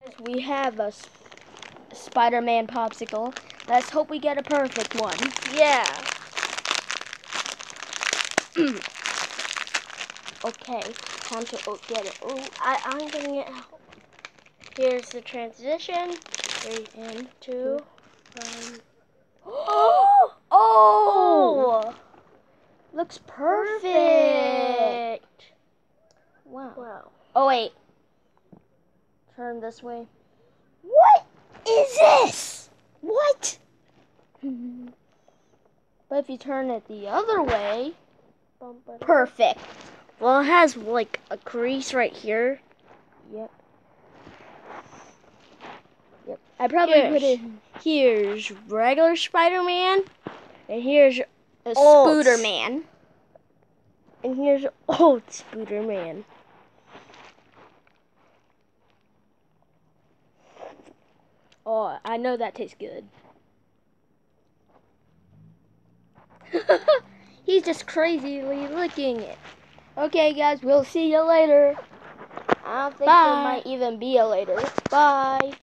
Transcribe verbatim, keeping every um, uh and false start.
We have a sp Spider-Man popsicle. Let's hope we get a perfect one. Yeah. Okay, time to oh, get it. Oh, I, I'm getting it. Here's the transition. three and Two. Um, Oh! oh! Looks perfect. Perfect. Wow. Wow. Oh wait. Turn this way. What is this? What? But if you turn it the other way, perfect. Well, it has like a crease right here. Yep. Yep. I probably Here's, put it. Here's regular Spider-Man, and here's A old Spooderman. And here's old Spooderman. Oh, I know that tastes good. He's just crazily licking it. Okay, guys, we'll see you later. I don't think Bye. there might even be a later. Bye.